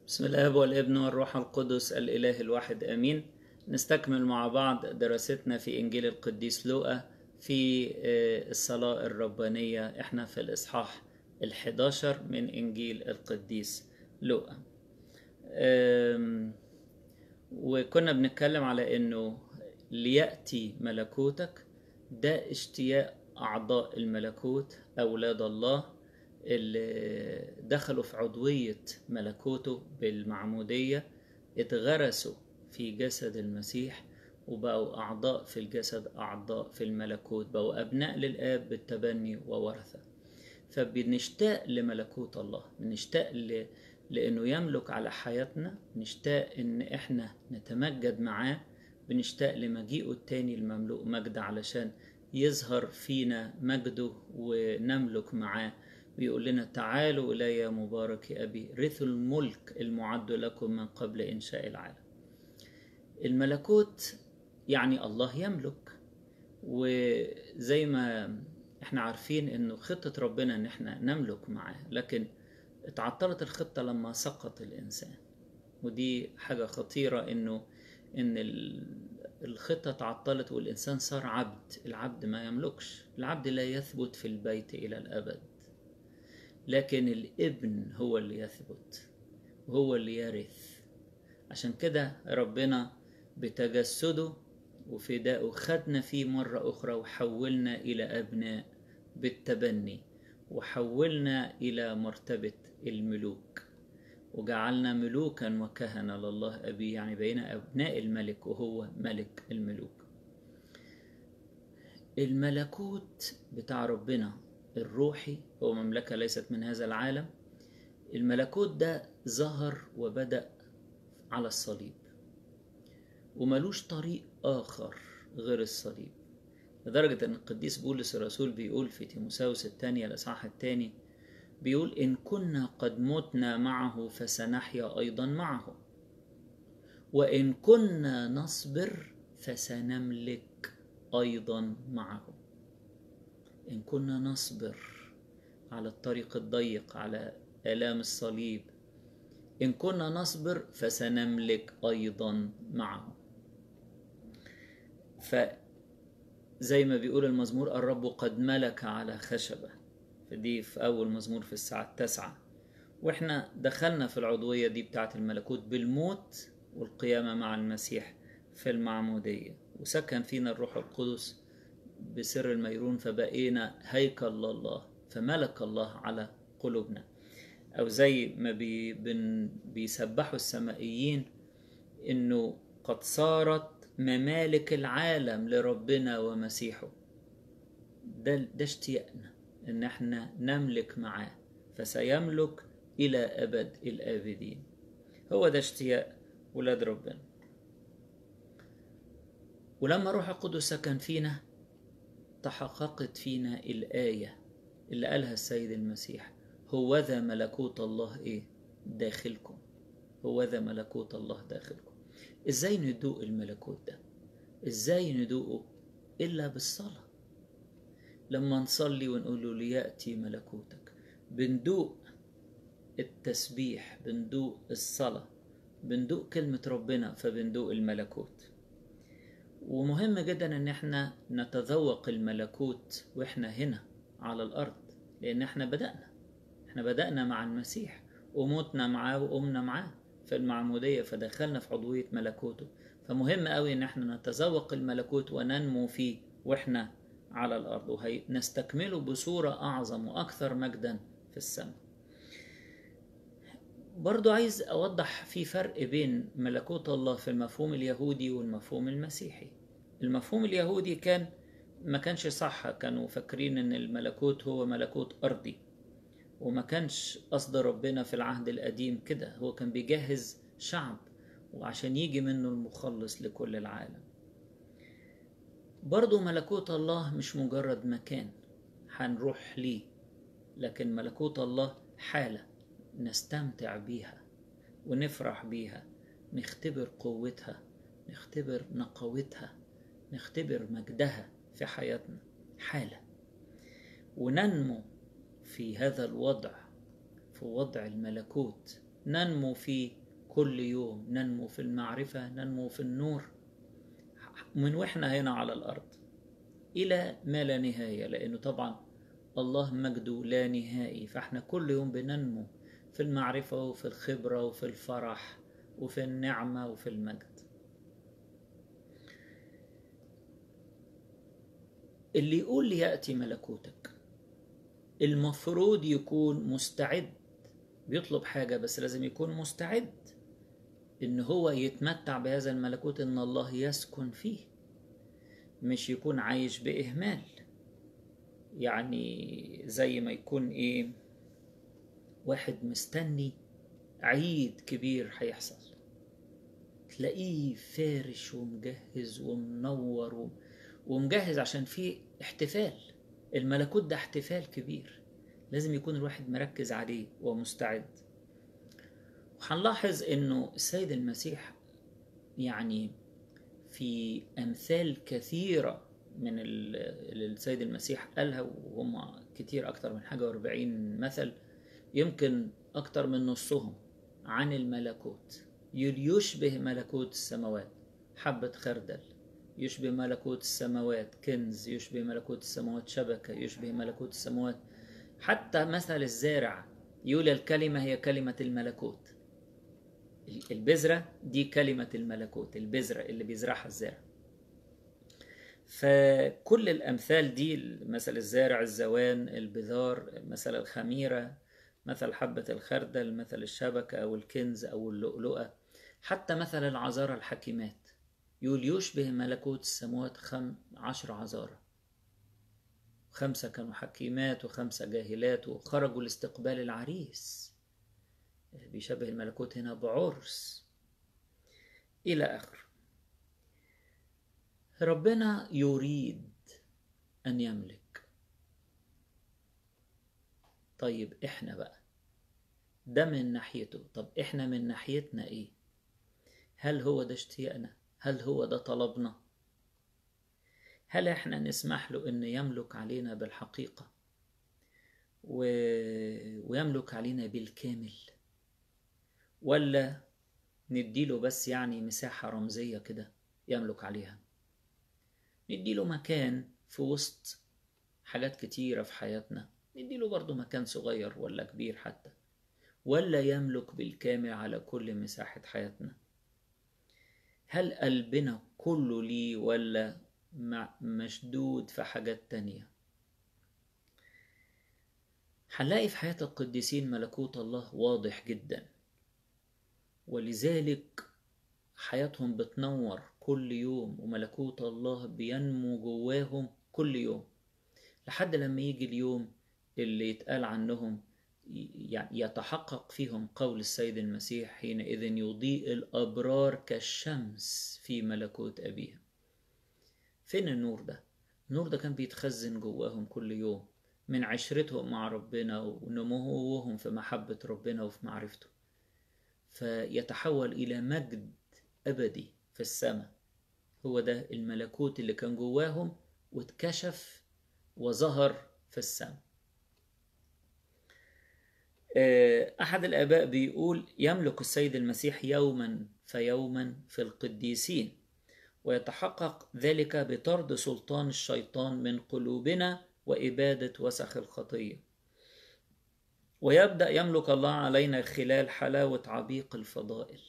بسم الله والابن والروح القدس الإله الواحد آمين. نستكمل مع بعض دراستنا في إنجيل القديس لوقا في الصلاة الربانية. احنا في الإصحاح 11 من إنجيل القديس لوقا. وكنا بنتكلم على إنه ليأتي ملكوتك، ده اشتياق أعضاء الملكوت، أولاد الله اللي دخلوا في عضوية ملكوته بالمعمودية، اتغرسوا في جسد المسيح وبقوا أعضاء في الجسد، أعضاء في الملكوت، بقوا أبناء للآب بالتبني وورثة. فبنشتاق لملكوت الله، بنشتاق لأنه يملك على حياتنا، بنشتاق إن إحنا نتمجد معاه، بنشتاق لمجيئه التاني المملوء مجد علشان يظهر فينا مجده ونملك معاه. ويقول لنا تعالوا إلي يا مبارك أبي رثوا الملك المعد لكم من قبل إنشاء العالم. الملكوت يعني الله يملك، وزي ما احنا عارفين انه خطة ربنا ان احنا نملك معاه، لكن اتعطلت الخطة لما سقط الانسان، ودي حاجة خطيرة ان الخطة تعطلت والانسان صار عبد. العبد ما يملكش، العبد لا يثبت في البيت الى الابد، لكن الابن هو اللي يثبت وهو اللي يرث. عشان كده ربنا بتجسده وفدائه خدنا فيه مرة أخرى وحولنا إلى أبناء بالتبني، وحولنا إلى مرتبة الملوك، وجعلنا ملوكا وكهنة لله أبي، يعني بقينا أبناء الملك وهو ملك الملوك. الملكوت بتاع ربنا الروحي هو مملكة ليست من هذا العالم. الملكوت ده ظهر وبدأ على الصليب، وملوش طريق آخر غير الصليب، لدرجة أن القديس بولس الرسول بيقول في تيموثاوس الثانية الإصحاح الثاني، بيقول إن كنا قد متنا معه فسنحيا أيضا معه، وإن كنا نصبر فسنملك أيضا معه. إن كنا نصبر على الطريق الضيق، على آلام الصليب، إن كنا نصبر فسنملك أيضا معه. فزي ما بيقول المزمور الرب قد ملك على خشبة، فدي في أول مزمور في الساعة 9. وإحنا دخلنا في العضوية دي بتاعة الملكوت بالموت والقيامة مع المسيح في المعمودية، وسكن فينا الروح القدس بسر الميرون، فبقينا هيكل الله، فملك الله على قلوبنا. أو زي ما بيسبحوا السمائيين إنه قد صارت ممالك العالم لربنا ومسيحه. ده اشتياقنا إن احنا نملك معاه، فسيملك إلى أبد الآبدين. هو ده اشتياق ولاد ربنا. ولما روح القدس سكن فينا تحققت فينا الآية اللي قالها السيد المسيح: هوذا ملكوت الله داخلكم. هوذا ملكوت الله داخلكم. ازاي ندوق الملكوت ده؟ ازاي ندوقه؟ إلا بالصلاة. لما نصلي ونقول له ليأتي ملكوتك، بندوق التسبيح، بندوق الصلاة، بندوق كلمة ربنا، فبندوق الملكوت. ومهم جدا ان احنا نتذوق الملكوت واحنا هنا على الارض، لان احنا بدأنا مع المسيح وموتنا معاه وقمنا معاه في المعمودية، فدخلنا في عضوية ملكوته. فمهم قوي ان احنا نتذوق الملكوت وننمو فيه واحنا على الارض، ونستكمله بصورة اعظم واكثر مجدا في السماء. برضو عايز اوضح في فرق بين ملكوت الله في المفهوم اليهودي والمفهوم المسيحي. المفهوم اليهودي ما كانش صح، كانوا فاكرين ان الملكوت هو ملكوت ارضي، وما كانش قصد ربنا في العهد القديم كده. هو كان بيجهز شعب وعشان يجي منه المخلص لكل العالم. برضو ملكوت الله مش مجرد مكان هنروح ليه، لكن ملكوت الله حالة نستمتع بيها ونفرح بيها، نختبر قوتها، نختبر نقاوتها، نختبر مجدها في حياتنا، حالة، وننمو في هذا الوضع، في وضع الملكوت ننمو فيه كل يوم، ننمو في المعرفة، ننمو في النور من وإحنا هنا على الأرض إلى ما لا نهاية، لأنه طبعا الله مجده لا نهائي، فإحنا كل يوم بننمو في المعرفة وفي الخبرة وفي الفرح وفي النعمة وفي المجد. اللي يقول ليأتي ملكوتك المفروض يكون مستعد، بيطلب حاجة بس لازم يكون مستعد إن هو يتمتع بهذا الملكوت، إن الله يسكن فيه، مش يكون عايش بإهمال. يعني زي ما يكون إيه، واحد مستني عيد كبير هيحصل، تلاقيه فارش ومجهز ومنور ومجهز عشان فيه احتفال. الملكوت ده احتفال كبير، لازم يكون الواحد مركز عليه ومستعد. وهنلاحظ انه السيد المسيح يعني في امثال كثيرة من اللي السيد المسيح قالها، وهم كتير اكتر من حاجة 40 مثل، يمكن اكتر من نصهم عن الملكوت. يشبه ملكوت السماوات حبة خردل، يشبه ملكوت السماوات كنز، يشبه ملكوت السماوات شبكة، يشبه ملكوت السماوات. حتى مثل الزارع يقول الكلمة هي كلمة الملكوت. البذرة دي كلمة الملكوت، البذرة اللي بيزرعها الزارع. فكل الأمثال دي، مثل الزارع، الزوان، البذار، مثل الخميرة، مثل حبة الخردل، مثل الشبكة أو الكنز أو اللؤلؤة، حتى مثل العذارى الحكيمات يقول يشبه ملكوت السماوات 10 عذارى، 5 كانوا حكيمات و5 جاهلات وخرجوا لاستقبال العريس. بيشبه الملكوت هنا بعرس إلى آخر. ربنا يريد أن يملك. طيب إحنا بقى ده من ناحيته، طب إحنا من ناحيتنا إيه؟ هل هو ده اشتياقنا؟ هل هو ده طلبنا؟ هل إحنا نسمح له أن يملك علينا بالحقيقة ويملك علينا بالكامل، ولا نديله بس يعني مساحة رمزية كده يملك عليها، نديله مكان في وسط حاجات كتيرة في حياتنا، نديله برضو مكان صغير ولا كبير حتى، ولا يملك بالكامل على كل مساحة حياتنا؟ هل قلبنا كله ليه ولا مشدود في حاجات تانية؟ هنلاقي في حياة القديسين ملكوت الله واضح جدا، ولذلك حياتهم بتنور كل يوم، وملكوت الله بينمو جواهم كل يوم، لحد لما يجي اليوم اللي يتقال عنهم يتحقق فيهم قول السيد المسيح حينئذ يضيء الأبرار كالشمس في ملكوت أبيهم. فين النور ده؟ النور ده كان بيتخزن جواهم كل يوم من عشرتهم مع ربنا ونموهم في محبة ربنا وفي معرفته، فيتحول إلى مجد أبدي في السماء. هو ده الملكوت اللي كان جواهم واتكشف وظهر في السماء. أحد الآباء بيقول يملك السيد المسيح يوما فيوما في القديسين، ويتحقق ذلك بطرد سلطان الشيطان من قلوبنا وإبادة وسخ الخطية، ويبدأ يملك الله علينا خلال حلاوة عبيق الفضائل،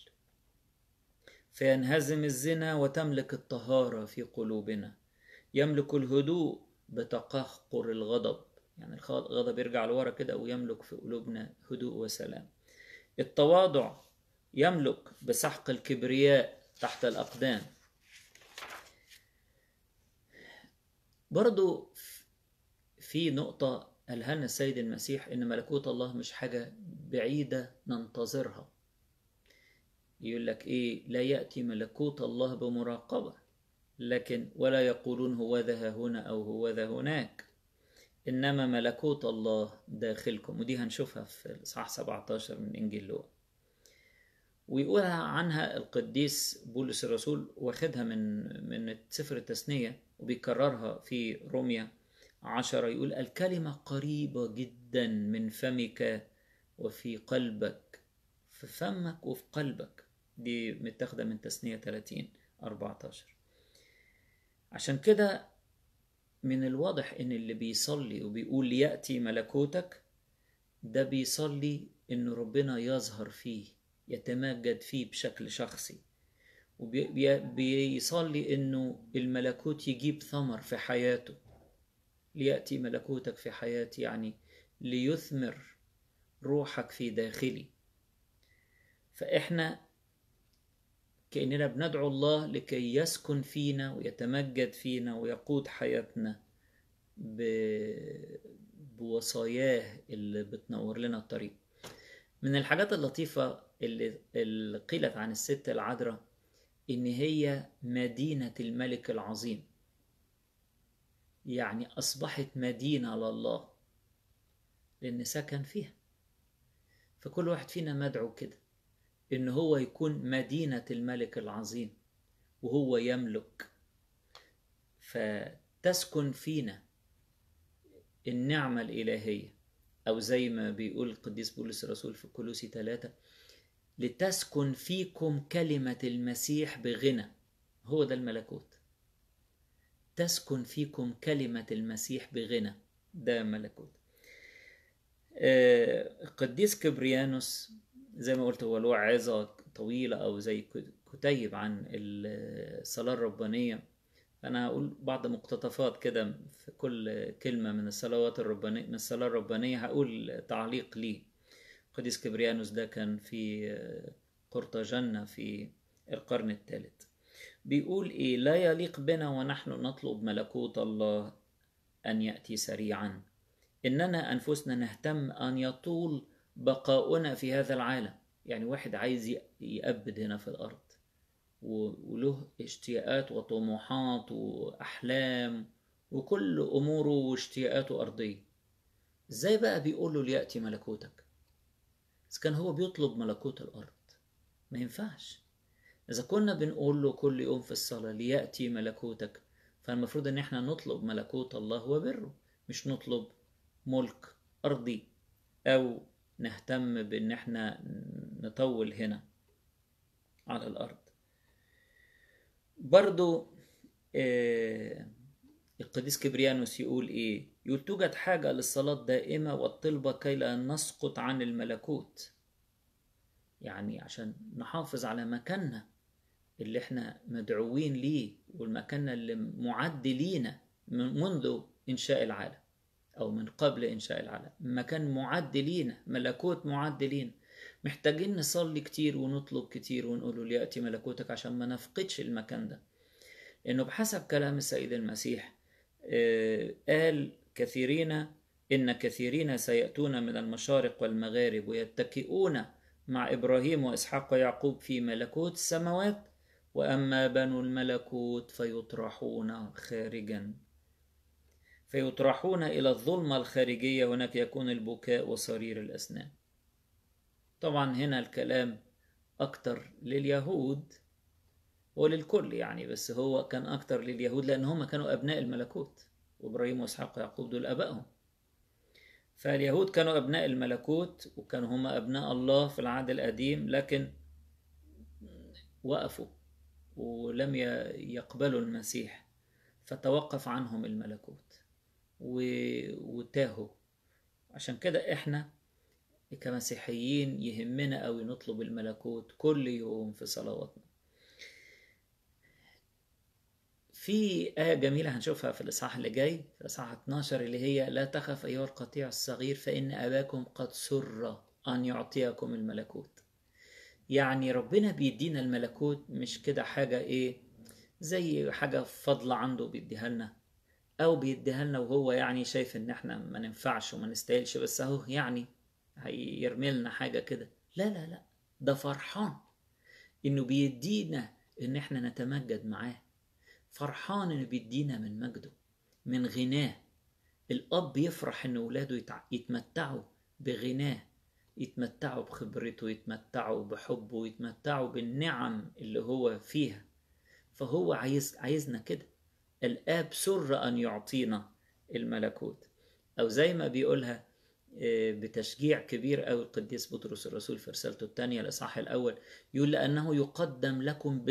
فينهزم الزنا وتملك الطهارة في قلوبنا. يملك الهدوء بتقهقر الغضب، يعني الغضب يرجع لورا كده ويملك في قلوبنا هدوء وسلام. التواضع يملك بسحق الكبرياء تحت الأقدام. برضو في نقطة قالها لنا السيد المسيح، إن ملكوت الله مش حاجة بعيدة ننتظرها. يقول لك إيه؟ لا يأتي ملكوت الله بمراقبة، لكن ولا يقولون هو ذا هنا أو هو ذا هناك، إنما ملكوت الله داخلكم. ودي هنشوفها في الإصحاح 17 من إنجيل لوقا. ويقولها عنها القديس بولس الرسول، واخدها من سفر التثنية وبيكررها في روميا 10. يقول الكلمة قريبة جدا من فمك وفي قلبك، في فمك وفي قلبك. دي متاخدة من تثنية 30:14. عشان كده من الواضح ان اللي بيصلي وبيقول ليأتي ملكوتك، ده بيصلي ان ربنا يظهر فيه، يتمجد فيه بشكل شخصي، وبيصلي انه الملكوت يجيب ثمر في حياته. ليأتي ملكوتك في حياتي يعني ليثمر روحك في داخلي. فإحنا كأننا بندعو الله لكي يسكن فينا ويتمجد فينا ويقود حياتنا بوصاياه اللي بتنور لنا الطريق. من الحاجات اللطيفة اللي قيلت عن الست العذراء إن هي مدينة الملك العظيم، يعني أصبحت مدينة لله لأن سكن فيها. فكل واحد فينا مدعو كده إن هو يكون مدينة الملك العظيم وهو يملك، فتسكن فينا النعمة الإلهية، أو زي ما بيقول القديس بولس الرسول في كولوسي 3: لتسكن فيكم كلمة المسيح بغنى. هو ده الملكوت، تسكن فيكم كلمة المسيح بغنى، ده ملكوت. القديس كبريانوس زي ما قلت هو له عظة طويلة أو زي كتيب عن الصلاة الربانية. أنا هقول بعض مقتطفات كده في كل كلمة من الصلوات الربانية، من الصلاة الربانية هقول تعليق ليه. القديس كبريانوس ده كان في قرطاجنة في القرن الثالث. بيقول إيه: لا يليق بنا ونحن نطلب ملكوت الله أن يأتي سريعا، إننا أنفسنا نهتم أن يطول بقاؤنا في هذا العالم. يعني واحد عايز يأبد هنا في الأرض وله اشتياقات وطموحات وأحلام وكل أموره واشتياقاته أرضية. إزاي بقى بيقول له ليأتي ملكوتك؟ إذا كان هو بيطلب ملكوت الأرض ما ينفعش. إذا كنا بنقول له كل يوم في الصلاة ليأتي ملكوتك، فالمفروض إن احنا نطلب ملكوت الله وبره، مش نطلب ملك أرضي أو نهتم بإن احنا نطول هنا على الأرض. برضو القديس كبريانوس يقول إيه؟ يقول: توجد حاجة للصلاة دائمة والطلبة كي لا نسقط عن الملكوت. يعني عشان نحافظ على مكاننا اللي احنا مدعوين ليه، والمكان اللي معد لينا منذ إنشاء العالم أو من قبل إنشاء العالم. مكان معد لينا، ملكوت معد لينا. محتاجين نصلي كتير ونطلب كتير ونقول ليأتي ملكوتك عشان ما نفقدش المكان ده. لأنه بحسب كلام السيد المسيح قال إن كثيرين سيأتون من المشارق والمغارب ويتكئون مع إبراهيم وإسحاق ويعقوب في ملكوت السماوات، وأما بنو الملكوت فيطرحون خارجا، فيطرحون إلى الظلمة الخارجية، هناك يكون البكاء وصرير الأسنان. طبعا هنا الكلام أكتر لليهود وللكل يعني، بس هو كان أكتر لليهود لأن هم كانوا أبناء الملكوت، وإبراهيم وإسحاق ويعقوب دول أبائهم. فاليهود كانوا أبناء الملكوت وكانوا هم أبناء الله في العهد القديم، لكن وقفوا ولم يقبلوا المسيح، فتوقف عنهم الملكوت وتاهوا. عشان كده احنا كمسيحيين يهمنا قوي نطلب الملكوت كل يوم في صلواتنا. في آية جميلة هنشوفها في الإصحاح اللي جاي في الإصحاح 12 اللي هي: لا تخف أيها القطيع الصغير فإن أباكم قد سر أن يعطيكم الملكوت. يعني ربنا بيدينا الملكوت مش كده حاجة زي حاجة فضل عنده بيديها لنا، أو بيديها لنا وهو يعني شايف إن احنا ما ننفعش وما نستاهلش، بس أهو يعني هيرمي لنا حاجة كده. لا لا لا، ده فرحان إنه بيدينا إن احنا نتمجد معاه، فرحان إنه بيدينا من مجده من غناه. الأب يفرح إن ولاده يتمتعوا بغناه، يتمتعوا بخبرته، يتمتعوا بحبه، يتمتعوا بالنعم اللي هو فيها. فهو عايزنا كده. الآب سر أن يعطينا الملكوت، أو زي ما بيقولها بتشجيع كبير قوي القديس بطرس الرسول في رسالته الثانية الإصحاح الأول، يقول لأنه يقدم لكم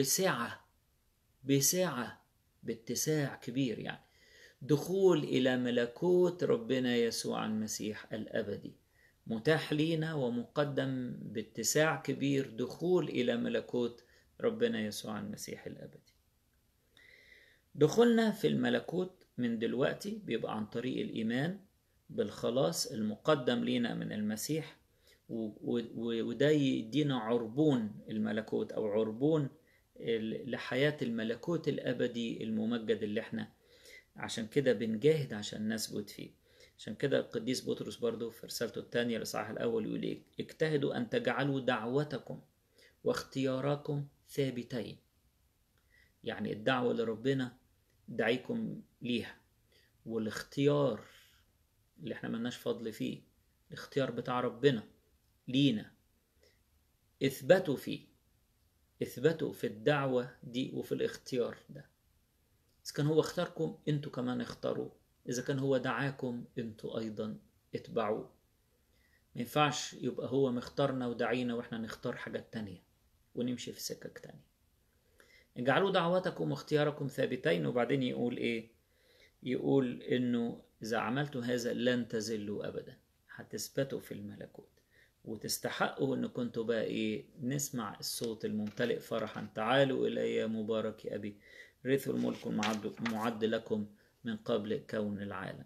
بسعة باتساع كبير، يعني دخول إلى ملكوت ربنا يسوع المسيح الأبدي متاح لينا ومقدم باتساع كبير، دخول إلى ملكوت ربنا يسوع المسيح الأبدي. دخولنا في الملكوت من دلوقتي بيبقى عن طريق الإيمان بالخلاص المقدم لينا من المسيح، وده يدينا عربون الملكوت أو عربون لحياة الملكوت الأبدي الممجد اللي احنا عشان كده بنجاهد عشان نثبت فيه. عشان كده القديس بطرس برضو في رسالته الثانية الإصحاح الأول يقول إيه؟ اجتهدوا أن تجعلوا دعوتكم واختياركم ثابتين. يعني الدعوة لربنا دعيكم ليها، والاختيار اللي احنا ملناش فضل فيه، الاختيار بتاع ربنا لينا اثبتوا فيه، اثبتوا في الدعوة دي وفي الاختيار ده. إذا كان هو اختاركم انتوا كمان اختاروا، إذا كان هو دعاكم انتوا أيضا اتبعوه. ما ينفعش يبقى هو مختارنا ودعينا واحنا نختار حاجات تانية ونمشي في سكك تانية. اجعلوا دعوتكم واختياركم ثابتين، وبعدين يقول ايه؟ يقول انه اذا عملتوا هذا لن تزلوا ابدا، هتثبتوا في الملكوت وتستحقوا ان كنتوا بقى ايه؟ نسمع الصوت الممتلئ فرحا، تعالوا الي مبارك ابي رثوا الملك المعد لكم من قبل كون العالم.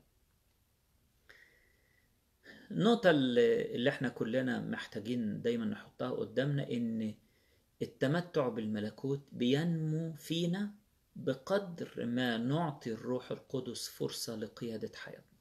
النقطة اللي احنا كلنا محتاجين دايما نحطها قدامنا ان التمتع بالملكوت بينمو فينا بقدر ما نعطي الروح القدس فرصة لقيادة حياتنا.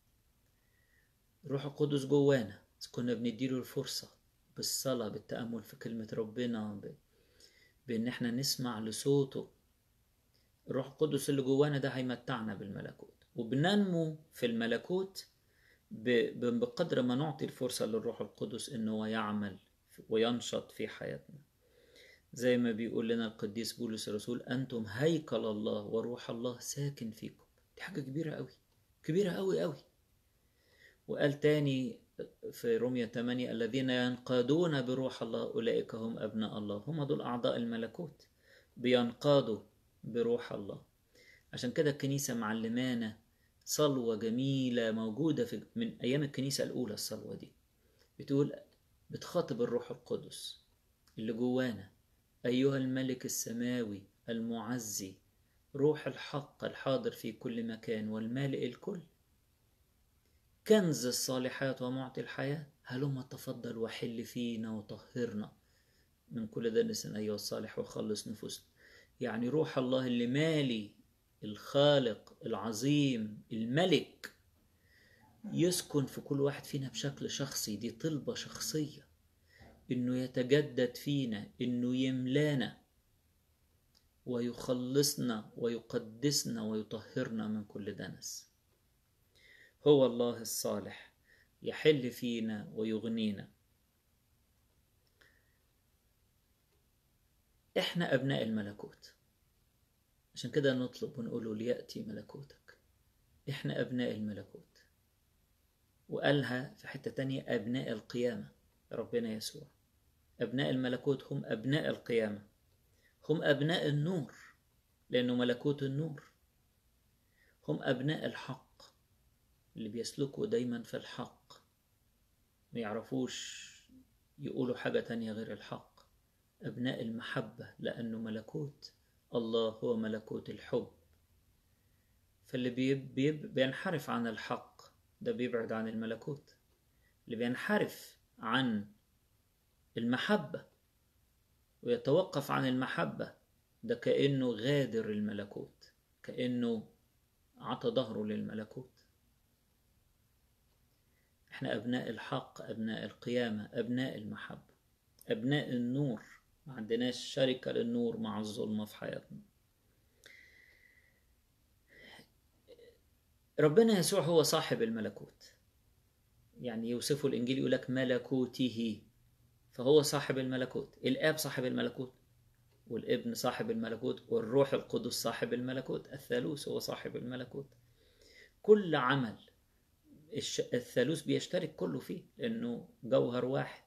الروح القدس جوانا كنا بنديله الفرصة بالصلاة، بالتأمل في كلمة ربنا، بأن احنا نسمع لصوته. الروح القدس اللي جوانا ده هيمتعنا بالملكوت، وبننمو في الملكوت بقدر ما نعطي الفرصة للروح القدس انه يعمل وينشط في حياتنا. زي ما بيقول لنا القديس بولس الرسول أنتم هيكل الله وروح الله ساكن فيكم. دي حاجة كبيرة قوي، كبيرة قوي قوي. وقال تاني في رومية 8 الذين ينقادون بروح الله أولئك هم أبناء الله. هم دول أعضاء الملكوت، بينقادوا بروح الله. عشان كده الكنيسة معلمانا صلوة جميلة موجودة من أيام الكنيسة الأولى. الصلوة دي بتقول، بتخاطب الروح القدس اللي جوانا: أيها الملك السماوي المعزي، روح الحق الحاضر في كل مكان والمالئ الكل، كنز الصالحات ومعطي الحياة، هلما تفضل وحل فينا وطهرنا من كل دنس أيها الصالح وخلص نفوسنا. يعني روح الله اللي مالي، الخالق العظيم الملك، يسكن في كل واحد فينا بشكل شخصي. دي طلبة شخصية إنه يتجدد فينا، إنه يملانا ويخلصنا ويقدسنا ويطهرنا من كل دنس. هو الله الصالح يحل فينا ويغنينا. احنا أبناء الملكوت، عشان كده نطلب ونقوله ليأتي ملكوتك. احنا أبناء الملكوت. وقالها في حتة تانية أبناء القيامة. ربنا يسوع أبناء الملكوت هم أبناء القيامة، هم أبناء النور لأنه ملكوت النور. هم أبناء الحق اللي بيسلكوا دايما في الحق، ما يعرفوش يقولوا حاجة تانية غير الحق. أبناء المحبة لأنه ملكوت الله هو ملكوت الحب. فاللي بينحرف عن الحق ده بيبعد عن الملكوت. اللي بينحرف عن المحبة ويتوقف عن المحبة ده كأنه غادر الملكوت، كأنه عطى ظهره للملكوت. احنا أبناء الحق، أبناء القيامة، أبناء المحبة، أبناء النور. ما عندناش شركة للنور مع الظلمة في حياتنا. ربنا يسوع هو صاحب الملكوت. يعني يوصفه الإنجيل يقولك ملكوته، فهو صاحب الملكوت. الآب صاحب الملكوت، والابن صاحب الملكوت، والروح القدس صاحب الملكوت. الثالوث هو صاحب الملكوت. كل عمل الثالوث بيشترك كله فيه لأنه جوهر واحد.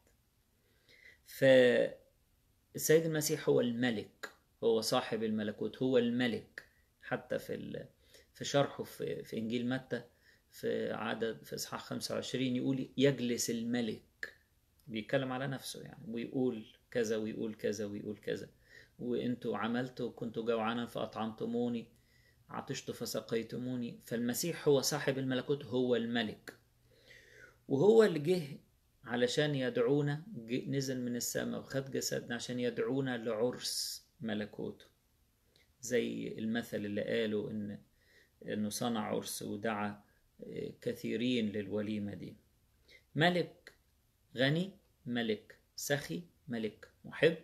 فالسيد المسيح هو الملك، هو صاحب الملكوت، هو الملك. حتى في شرحه في إنجيل متى في إصحاح 25 يقول يجلس الملك، بيتكلم على نفسه يعني، ويقول كذا ويقول كذا ويقول كذا. وانتوا عملتوا، كنتوا جوعانا فأطعمتموني، عطشت فسقيتموني. فالمسيح هو صاحب الملكوت، هو الملك، وهو اللي جه علشان يدعونا، نزل من السماء وخد جسدنا عشان يدعونا لعرس ملكوته. زي المثل اللي قاله انه صنع عرس ودعا كثيرين للوليمة دي. ملك غني، ملك سخي، ملك محب،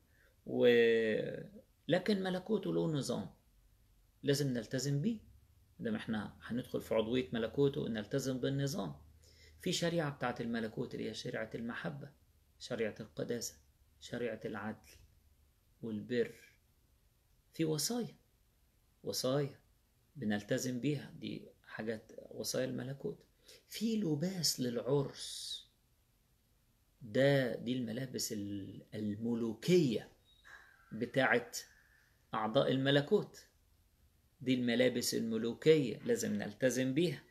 لكن ملكوته له نظام لازم نلتزم بيه. لما احنا هندخل في عضوية ملكوته نلتزم بالنظام. في شريعة بتاعت الملكوت اللي هي شريعة المحبة، شريعة القداسة، شريعة العدل والبر. في وصايا بنلتزم بيها، دي حاجات وصايا الملكوت. في لباس للعرس، دي الملابس الملوكية بتاعت أعضاء الملكوت، دي الملابس الملوكية لازم نلتزم بيها.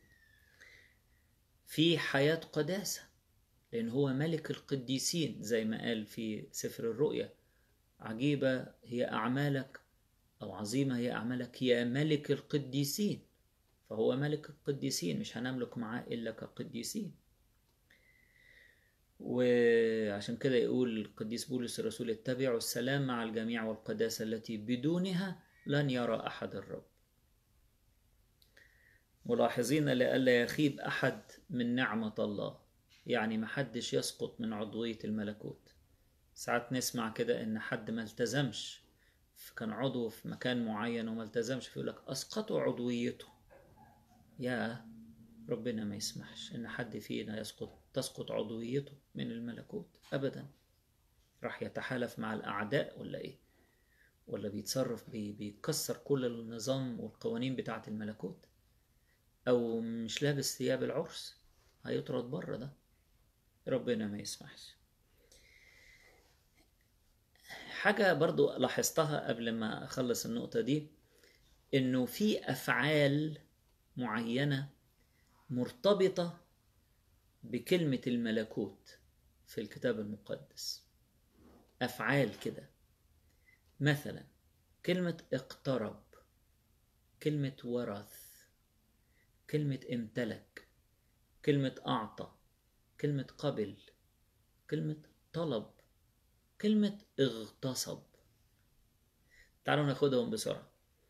في حياة قداسة لأن هو ملك القديسين، زي ما قال في سفر الرؤيا: عجيبة هي أعمالك، أو عظيمة هي أعمالك يا ملك القديسين. فهو ملك القديسين، مش هنملك معاه إلا كقديسين. وعشان كده يقول القديس بولس الرسول: اتبعوا السلام مع الجميع والقداسة التي بدونها لن يرى أحد الرب. ملاحظين لئلا يخيب أحد من نعمة الله، يعني محدش يسقط من عضوية الملكوت. ساعات نسمع كده إن حد ما التزمش، كان عضو في مكان معين وما التزمش، فيقولك أسقطوا عضويته. يا ربنا ما يسمحش إن حد فينا تسقط عضويته من الملكوت أبدا. راح يتحالف مع الأعداء ولا إيه؟ ولا بيتصرف بيكسر كل النظام والقوانين بتاعة الملكوت؟ أو مش لابس ثياب العرس هيطرد بره. ده ربنا ما يسمحش. حاجة برضو لاحظتها قبل ما أخلص النقطة دي، إنه في أفعال معينة مرتبطة بكلمة الملكوت في الكتاب المقدس. أفعال كده، مثلا كلمة اقترب، كلمة ورث، كلمة امتلك، كلمة أعطى، كلمة قبل، كلمة طلب، كلمة اغتصب. تعالوا ناخدهم بسرعة.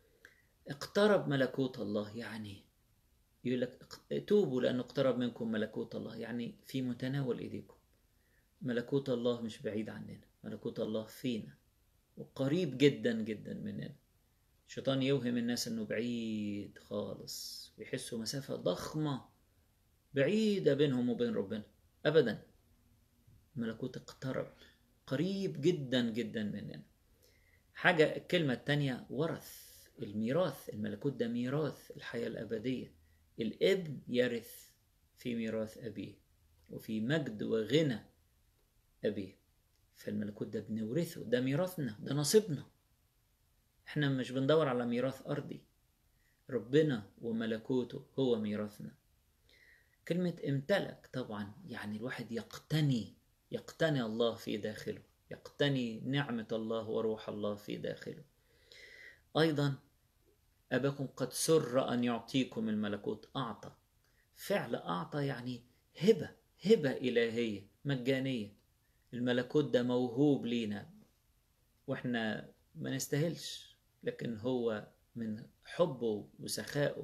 اقترب ملكوت الله، يعني يقول لك توبوا لأنه اقترب منكم ملكوت الله، يعني في متناول إيديكم. ملكوت الله مش بعيد عننا، ملكوت الله فينا وقريب جدا جدا مننا. الشيطان يوهم الناس انه بعيد خالص، ويحسوا مسافة ضخمة بعيدة بينهم وبين ربنا. أبدا، ملكوت اقترب، قريب جدا جدا مننا. حاجة الكلمة التانية ورث، الميراث. الملكوت ده ميراث الحياة الأبدية. الابن يرث في ميراث أبيه وفي مجد وغنى أبيه. فالملكوت ده بنورثه، ده ميراثنا، ده نصيبنا. احنا مش بندور على ميراث أرضي، ربنا وملكوته هو ميراثنا. كلمة امتلك طبعا يعني الواحد يقتني الله في داخله، يقتني نعمة الله وروح الله في داخله. أيضا أباكم قد سر أن يعطيكم الملكوت. أعطى، فعل أعطى يعني هبة إلهية مجانية. الملكوت ده موهوب لينا وإحنا ما نستاهلش، لكن هو من حبه وسخائه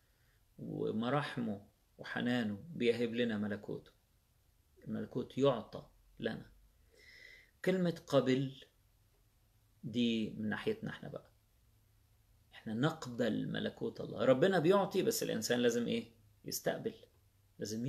ومراحمه وحنانه بيهب لنا ملكوته. الملكوت يعطى لنا. كلمة قبل دي من ناحيتنا احنا بقى، احنا نقبل ملكوت الله. ربنا بيعطي بس الإنسان لازم ايه؟ يستقبل، لازم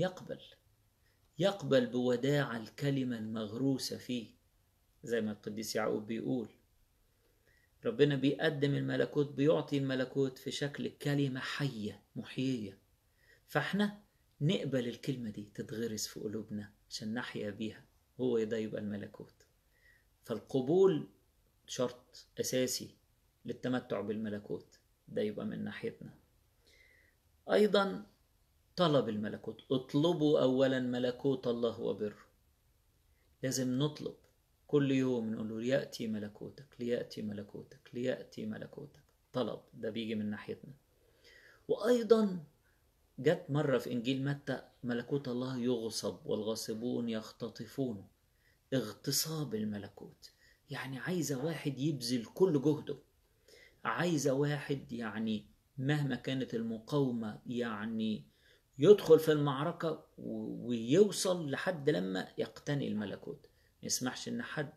يقبل بوداع الكلمة المغروسة فيه. زي ما القديس يعقوب بيقول ربنا بيقدم الملكوت، بيعطي الملكوت في شكل كلمة حية محيية. فاحنا نقبل الكلمة دي تتغرس في قلوبنا عشان نحيا بيها، هو ده يبقى الملكوت. فالقبول شرط أساسي للتمتع بالملكوت، ده يبقى من ناحيتنا. أيضا طلب الملكوت، اطلبوا أولا ملكوت الله وبره. لازم نطلب كل يوم، نقول له ليأتي ملكوتك، ليأتي ملكوتك، ليأتي ملكوتك. طلب ده بيجي من ناحيتنا. وأيضا جت مرة في إنجيل متى ملكوت الله يغصب والغاصبون يختطفون. اغتصاب الملكوت يعني عايزة واحد يبذل كل جهده، عايزة واحد يعني مهما كانت المقاومة يعني يدخل في المعركة ويوصل لحد لما يقتني الملكوت. ما يسمحش ان حد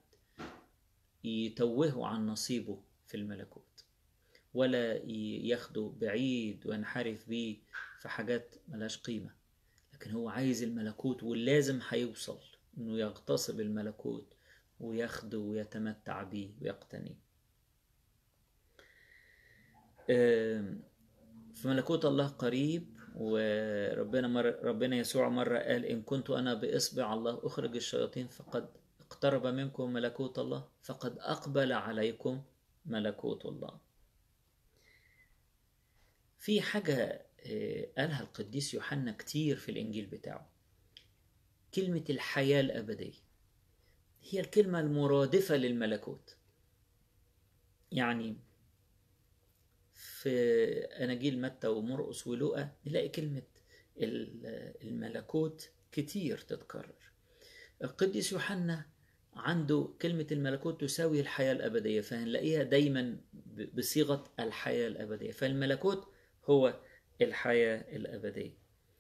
يتوهه عن نصيبه في الملكوت، ولا ياخده بعيد وينحرف بيه في حاجات ملهاش قيمة. لكن هو عايز الملكوت، واللازم هيوصل انه يغتصب الملكوت وياخده ويتمتع بيه ويقتنيه. فملكوت الله قريب. ربنا يسوع مرة قال إن كنت أنا بإصبع الله أخرج الشياطين فقد اقترب منكم ملكوت الله، فقد أقبل عليكم ملكوت الله. في حاجة قالها القديس يوحنا كتير في الإنجيل بتاعه، كلمة الحياة الأبدية هي الكلمة المرادفة للملكوت. يعني في أناجيل متى ومرقس ولوقا نلاقي كلمة الملكوت كتير تتكرر. القديس يوحنا عنده كلمة الملكوت تساوي الحياة الأبدية، فهنلاقيها دايما بصيغة الحياة الأبدية. فالملكوت هو الحياة الأبدية.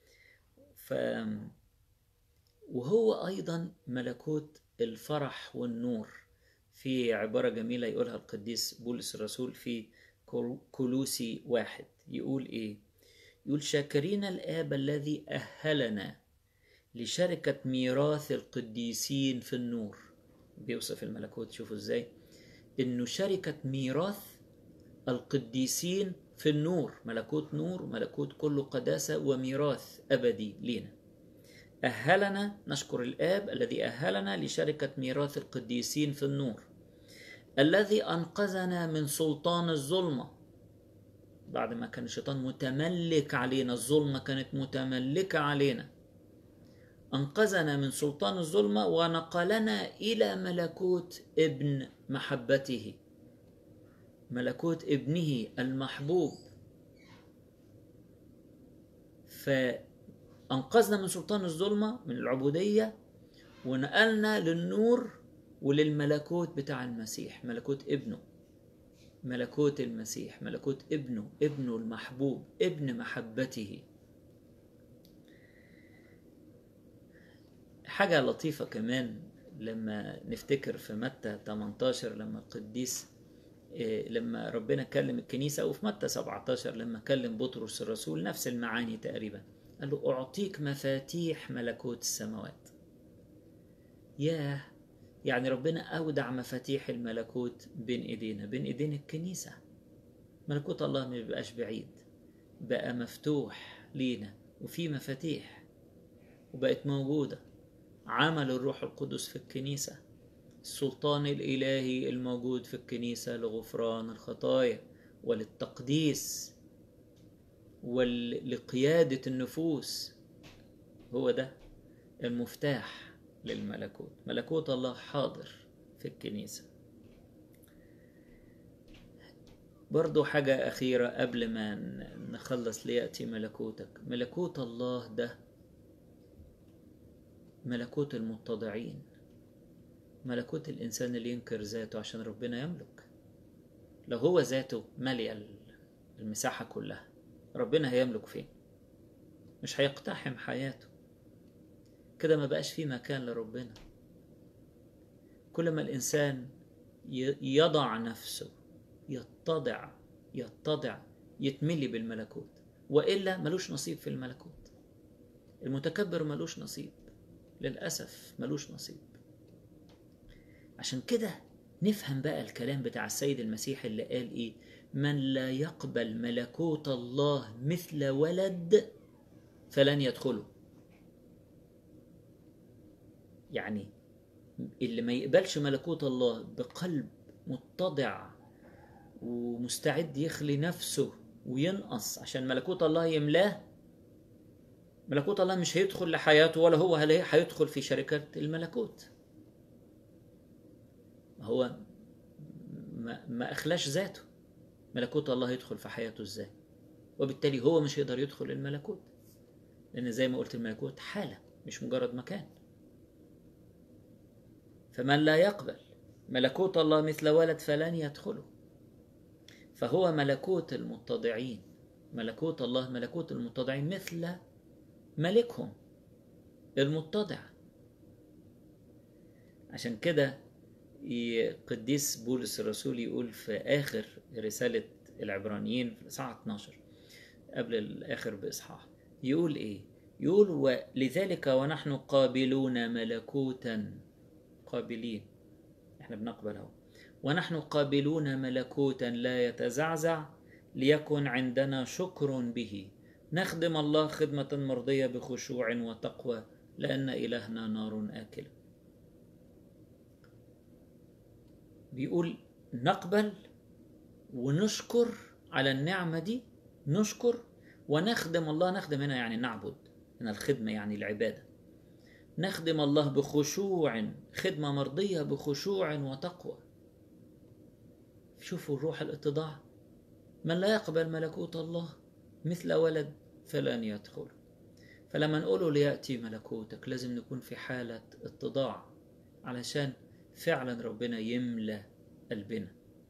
وهو أيضا ملكوت الفرح والنور. في عبارة جميلة يقولها القديس بولس الرسول في كولوسي 1، يقول إيه؟ يقول شاكرين الآب الذي أهلنا لشركة ميراث القديسين في النور. بيوصف الملكوت، شوفوا إزاي إنه شركة ميراث القديسين في النور. ملكوت نور، ملكوت كله قداسة وميراث أبدي لينا. أهلنا، نشكر الآب الذي أهلنا لشركة ميراث القديسين في النور، الذي أنقذنا من سلطان الظلمة. بعد ما كان الشيطان متملك علينا، الظلمة كانت متملكة علينا، أنقذنا من سلطان الظلمة ونقلنا إلى ملكوت ابن محبته، ملكوت ابنه المحبوب. فأنقذنا من سلطان الظلمة، من العبودية، ونقلنا للنور وللملكوت بتاع المسيح، ملكوت ابنه، ملكوت المسيح، ملكوت ابنه، ابنه المحبوب، ابن محبته. حاجة لطيفة كمان لما نفتكر في متى 18 لما القديس لما ربنا كلم الكنيسة، وفي متى 17 لما كلم بطرس الرسول نفس المعاني تقريبا، قال له أعطيك مفاتيح ملكوت السماوات. ياه، يعني ربنا أودع مفاتيح الملكوت بين إيدينا، بين إيدين الكنيسة. ملكوت الله ما بيبقاش بعيد، بقى مفتوح لينا وفي مفاتيح وبقت موجودة. عمل الروح القدس في الكنيسة، السلطان الإلهي الموجود في الكنيسة لغفران الخطايا وللتقديس ولقيادة النفوس، هو ده المفتاح للملكوت. ملكوت الله حاضر في الكنيسة. برضو حاجة أخيرة قبل ما نخلص ليأتي ملكوتك. ملكوت الله ده ملكوت المتضعين، ملكوت الإنسان اللي ينكر ذاته عشان ربنا يملك. لو هو ذاته مليء المساحة كلها، ربنا هيملك فين؟ مش هيقتحم حياته كده، ما بقاش فيه مكان لربنا. كل ما الإنسان يضع نفسه، يتضع يتملي بالملكوت، وإلا ملوش نصيب في الملكوت. المتكبر ملوش نصيب، للأسف ملوش نصيب. عشان كده نفهم بقى الكلام بتاع السيد المسيح اللي قال إيه؟ من لا يقبل ملكوت الله مثل ولد فلن يدخلوا. يعني اللي ما يقبلش ملكوت الله بقلب متضع ومستعد يخلي نفسه وينقص عشان ملكوت الله يملاه، ملكوت الله مش هيدخل لحياته، ولا هو هيدخل في شركة الملكوت. هو ما أخلاش ذاته، ملكوت الله يدخل في حياته ازاي؟ وبالتالي هو مش هيقدر يدخل الملكوت، لأن زي ما قلت الملكوت حالة مش مجرد مكان. فمن لا يقبل ملكوت الله مثل ولد فلن يدخله. فهو ملكوت المتضعين، ملكوت الله ملكوت المتضعين مثل ملكهم المتضع. عشان كده قديس بولس الرسول يقول في آخر رسالة العبرانيين في الإصحاح 12 قبل الآخر بإصحاح، يقول إيه؟ يقول ولذلك ونحن قابلون ملكوتا، قابلين، احنا بنقبل اهو، ونحن قابلون ملكوتا لا يتزعزع، ليكن عندنا شكر به، نخدم الله خدمة مرضية بخشوع وتقوى، لأن إلهنا نار آكلة. بيقول نقبل ونشكر على النعمة دي، نشكر ونخدم الله. نخدم هنا يعني نعبد، هنا الخدمة يعني العبادة. نخدم الله بخشوع، خدمة مرضية بخشوع وتقوى. شوفوا الروح الاتضاع. من لا يقبل ملكوت الله مثل ولد فلن يدخل. فلما نقوله ليأتي ملكوتك لازم نكون في حالة اتضاع، علشان فعلا ربنا يملى قلبنا.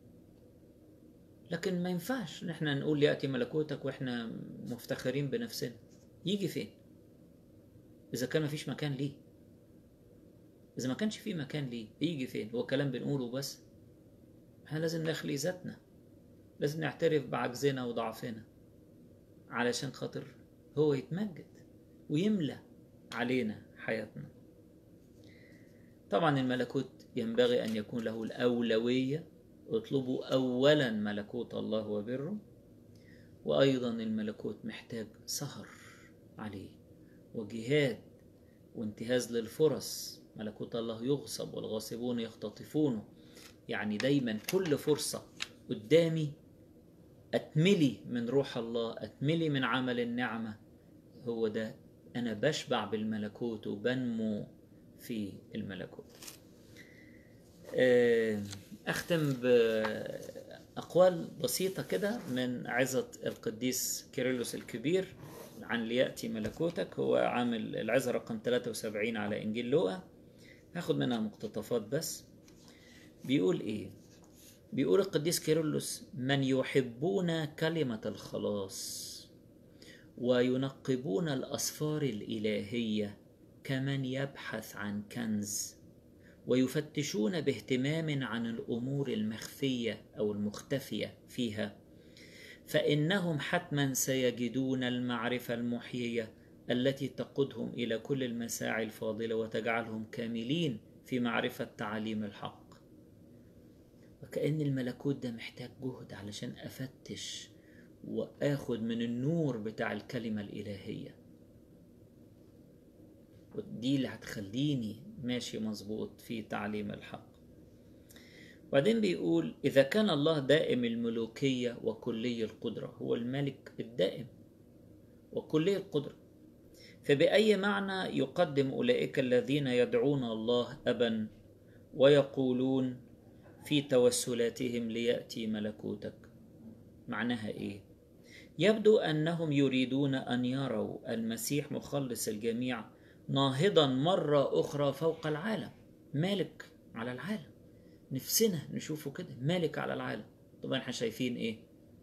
لكن ما ينفعش نحن نقول ليأتي ملكوتك واحنا مفتخرين بنفسنا. يجي فين إذا كان ما فيش مكان ليه؟ إذا ما كانش فيه مكان ليه يجي فين؟ هو كلام بنقوله بس؟ احنا لازم نخلي ذاتنا، لازم نعترف بعجزنا وضعفنا علشان خاطر هو يتمجد ويملى علينا حياتنا. طبعا الملكوت ينبغي أن يكون له الأولوية، اطلبوا أولا ملكوت الله وبره. وأيضا الملكوت محتاج سهر عليه وجهاد وانتهاز للفرص. ملكوت الله يغصب والغاصبون يختطفونه. يعني دايما كل فرصة قدامي أتملي من روح الله، أتملي من عمل النعمة. هو ده أنا بشبع بالملكوت وبنمو في الملكوت. أختم بأقوال بسيطة كده من عظة القديس كيرلس الكبير عن ليأتي ملكوتك. هو عامل العظة رقم 73 على إنجيل لوقا، هاخد منها مقتطفات بس. بيقول إيه؟ بيقول القديس كيرلس من يحبون كلمة الخلاص وينقبون الأسفار الإلهية كمن يبحث عن كنز، ويفتشون باهتمام عن الأمور المخفية أو المختفية فيها، فإنهم حتما سيجدون المعرفة المحيية التي تقودهم إلى كل المساعي الفاضلة وتجعلهم كاملين في معرفة تعاليم الحق. وكأن الملكوت ده محتاج جهد علشان أفتش وآخد من النور بتاع الكلمة الإلهية، ودي اللي هتخليني ماشي مظبوط في تعليم الحق. وبعدين بيقول إذا كان الله دائم الملوكية وكلي القدرة، هو الملك الدائم وكلي القدرة، فبأي معنى يقدم أولئك الذين يدعون الله أبا ويقولون في توسلاتهم ليأتي ملكوتك؟ معناها إيه؟ يبدو أنهم يريدون أن يروا المسيح مخلص الجميع ناهضا مرة أخرى فوق العالم، مالك على العالم. نفسنا نشوفه كده مالك على العالم. طبعا احنا شايفين ايه؟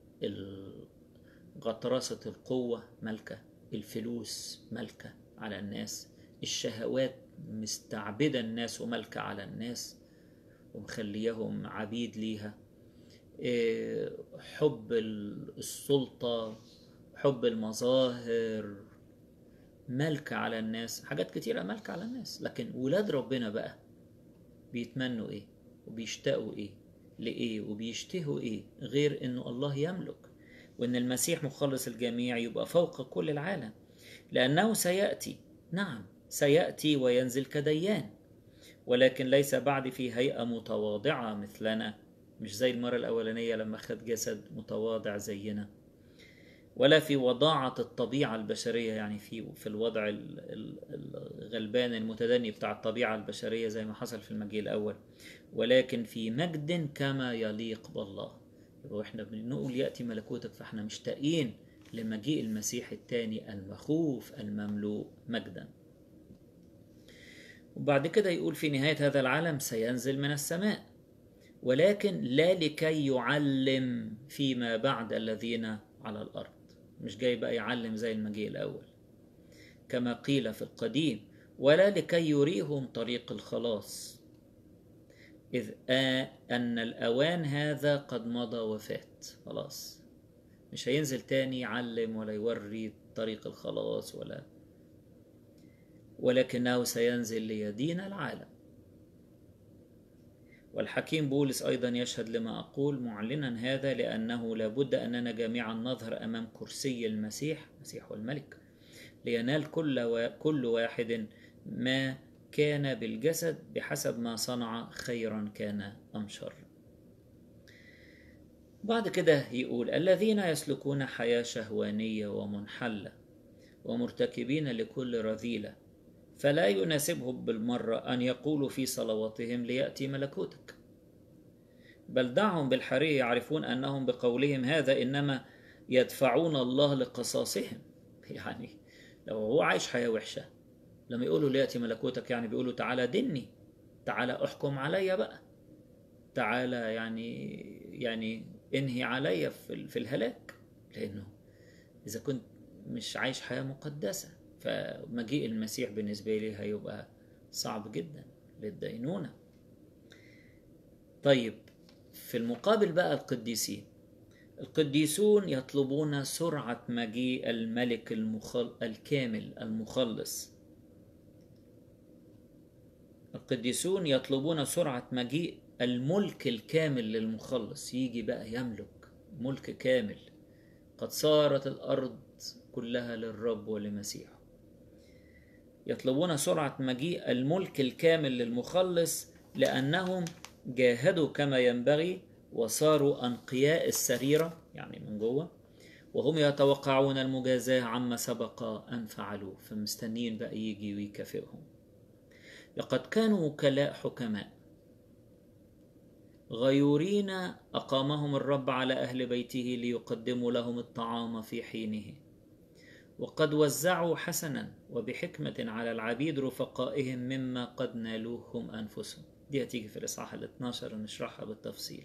غطرسة القوة ملكة، الفلوس ملكة على الناس، الشهوات مستعبدة الناس وملكة على الناس ومخليهم عبيد ليها، حب السلطة، حب المظاهر ملكة على الناس، حاجات كتيرة ملكة على الناس. لكن ولاد ربنا بقى بيتمنوا ايه وبيشتاقوا ايه لإيه وبيشتهوا ايه غير انه الله يملك وان المسيح مخلص الجميع يبقى فوق كل العالم. لأنه سيأتي، نعم سيأتي وينزل كديان، ولكن ليس بعد في هيئة متواضعة مثلنا، مش زي المرة الأولانية لما خد جسد متواضع زينا، ولا في وضاعة الطبيعة البشرية، يعني في الوضع الغلبان المتدني بتاع الطبيعة البشرية زي ما حصل في المجيء الأول، ولكن في مجد كما يليق بالله. يبقى احنا بنقول يأتي ملكوتك، فاحنا مشتاقين لمجيء المسيح الثاني المخوف المملوء مجدا. وبعد كده يقول في نهاية هذا العالم سينزل من السماء، ولكن لا لكي يعلم فيما بعد الذين على الأرض. مش جاي بقى يعلم زي المجيء الأول كما قيل في القديم، ولا لكي يريهم طريق الخلاص، إذ أن الأوان هذا قد مضى وفات. خلاص مش هينزل تاني يعلم ولا يوري طريق الخلاص ولكنه سينزل ليدين العالم. والحكيم بولس أيضا يشهد لما أقول معلنا هذا، لأنه لابد أننا جميعا نظهر أمام كرسي المسيح والملك، لينال كل واحد ما كان بالجسد بحسب ما صنع، خيرا كان أم شر. بعد كده يقول الذين يسلكون حياة شهوانية ومنحلة ومرتكبين لكل رذيلة، فلا يناسبهم بالمرة أن يقولوا في صلواتهم ليأتي ملكوتك، بل دعهم بالحري يعرفون أنهم بقولهم هذا إنما يدفعون الله لقصاصهم. يعني لو هو عايش حياة وحشة لما يقولوا ليأتي ملكوتك، يعني بيقولوا تعالى دني، تعالى احكم عليا بقى، تعالى يعني انهي عليا في الهلاك، لأنه إذا كنت مش عايش حياة مقدسة فمجيء المسيح بالنسبة لي هيبقى صعب جدا للدينونة. طيب في المقابل بقى القديسون يطلبون سرعة مجيء الملك الكامل المخلص. القديسون يطلبون سرعة مجيء الملك الكامل للمخلص، يجي بقى يملك ملك كامل. قد صارت الأرض كلها للرب ولمسيحه. يطلبون سرعة مجيء الملك الكامل للمخلص لأنهم جاهدوا كما ينبغي وصاروا أنقياء السريرة، يعني من جوه، وهم يتوقعون المجازاة عما سبق أن فعلوا، فمستنين بقى يجي ويكافئهم. لقد كانوا وكلاء حكماء غيورين أقامهم الرب على أهل بيته ليقدموا لهم الطعام في حينه، وقد وزعوا حسنا وبحكمة على العبيد رفقائهم مما قد نالوهم أنفسهم. دي هتيجي في الإصحاح 12 ونشرحها بالتفصيل.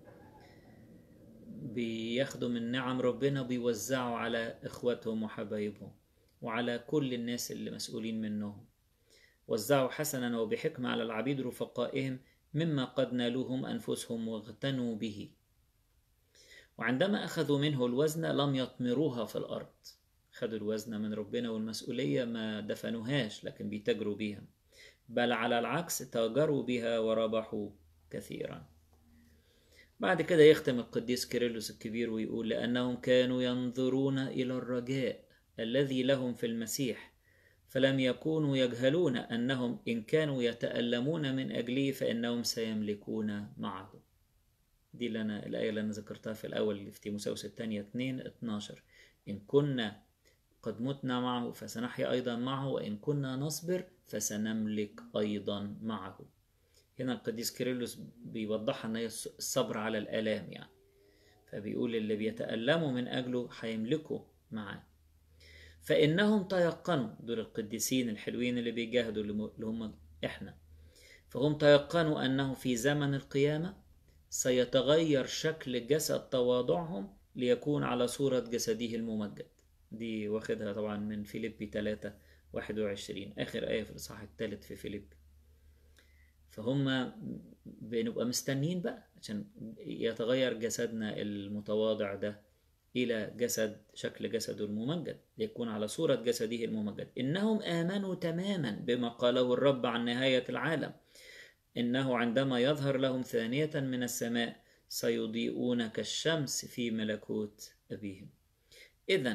بياخدوا من نعم ربنا بيوزعوا على إخواتهم وحبايبهم وعلى كل الناس اللي مسؤولين منهم. وزعوا حسنا وبحكمة على العبيد رفقائهم مما قد نالوهم أنفسهم واغتنوا به. وعندما أخذوا منه الوزن لم يطمروها في الأرض. خدوا الوزن من ربنا والمسؤولية ما دفنوهاش، لكن بيتاجروا بيها، بل على العكس تاجروا بها وربحوا كثيرا. بعد كده يختم القديس كيرلس الكبير ويقول لأنهم كانوا ينظرون إلى الرجاء الذي لهم في المسيح، فلم يكونوا يجهلون أنهم إن كانوا يتألمون من أجله فإنهم سيملكون معه. دي لنا الآية اللي أنا ذكرتها في الأول اللي في تيموثاوس الثانية 2:12، إن كنا قد متنا معه فسنحيا أيضا معه، وإن كنا نصبر فسنملك أيضا معه. هنا القديس كيرلس بيوضحها أن هي الصبر على الآلام، يعني فبيقول اللي بيتألموا من أجله هيملكوا معاه. فإنهم تيقنوا، دول القديسين الحلوين اللي بيجاهدوا اللي هم إحنا، فهم تيقنوا أنه في زمن القيامة سيتغير شكل جسد تواضعهم ليكون على صورة جسده الممجد. دي واخدها طبعا من فيليبي 3:21، آخر آية في الإصحاح الثالث في فيليبي. فهم بنبقى مستنين بقى عشان يتغير جسدنا المتواضع ده إلى شكل جسده الممجد ليكون على صورة جسده الممجد. إنهم آمنوا تماما بما قاله الرب عن نهاية العالم، إنه عندما يظهر لهم ثانية من السماء سيضيئون كالشمس في ملكوت أبيهم. إذن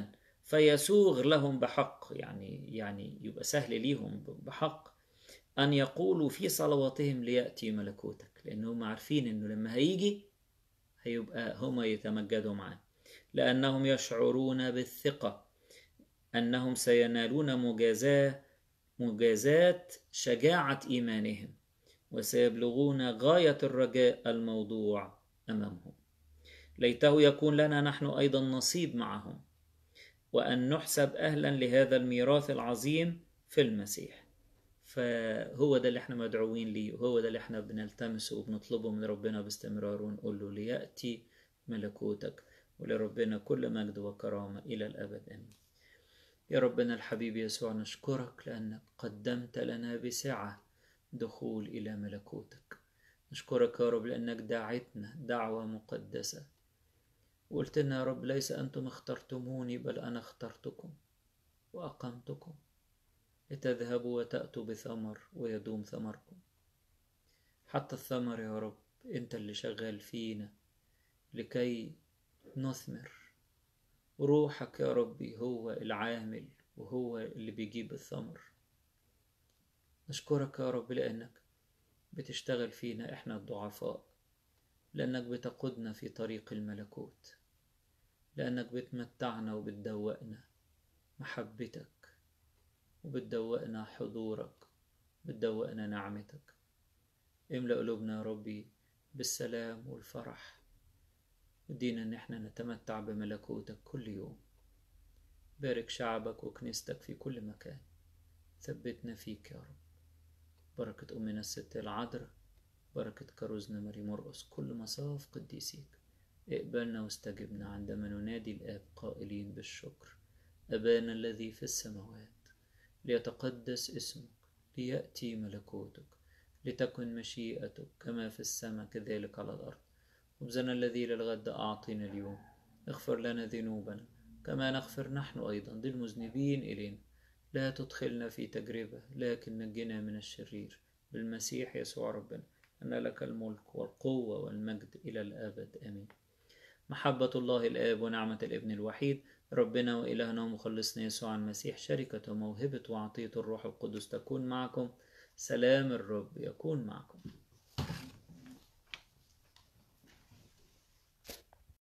فيسوغ لهم بحق، يعني يبقى سهل ليهم بحق أن يقولوا في صلواتهم ليأتي ملكوتك، لأنهم عارفين أنه لما هيبقى هم يتمجدوا معاه، لأنهم يشعرون بالثقة أنهم سينالون مجازاة شجاعة إيمانهم، وسيبلغون غاية الرجاء الموضوع أمامهم. ليته يكون لنا نحن أيضا نصيب معهم، وأن نحسب أهلا لهذا الميراث العظيم في المسيح. فهو ده اللي احنا مدعوين ليه، وهو ده اللي احنا بنلتمسه وبنطلبه من ربنا باستمرار، ونقول له ليأتي ملكوتك، ولربنا كل مجد وكرامة إلى الأبد آمين. يا ربنا الحبيب يسوع، نشكرك لأنك قدمت لنا بسعة دخول إلى ملكوتك. نشكرك يا رب لأنك دعيتنا دعوة مقدسة، وقلت لنا يا رب ليس أنتم اخترتموني بل أنا اخترتكم وأقمتكم لتذهبوا وتأتوا بثمر ويدوم ثمركم. حتى الثمر يا رب أنت اللي شغال فينا لكي نثمر، روحك يا ربي هو العامل وهو اللي بيجيب الثمر. نشكرك يا رب لأنك بتشتغل فينا إحنا الضعفاء، لأنك بتقودنا في طريق الملكوت، لأنك بتمتعنا وبتدوقنا محبتك، وبتدوقنا حضورك، بتدوقنا نعمتك. املأ قلوبنا يا ربي بالسلام والفرح، ودينا ان احنا نتمتع بملكوتك كل يوم. بارك شعبك وكنيستك في كل مكان، ثبتنا فيك يا رب. بركة أمنا الست العذراء، بركة كروزنا ماري مرقس، كل مصاف قديسيك. اقبلنا واستجبنا عندما ننادي الآب قائلين بالشكر: أبانا الذي في السماوات، ليتقدس اسمك، ليأتي ملكوتك، لتكن مشيئتك كما في السماء كذلك على الأرض. خبزنا الذي للغد أعطنا اليوم، اغفر لنا ذنوبنا كما نغفر نحن أيضا للمذنبين إلينا، لا تدخلنا في تجربة لكن نجنا من الشرير، بالمسيح يسوع ربنا، أن لك الملك والقوة والمجد إلى الأبد آمين. محبة الله الآب ونعمة الابن الوحيد ربنا وإلهنا ومخلصنا يسوع المسيح، شركة وموهبة وعطية الروح القدس تكون معكم. سلام الرب يكون معكم.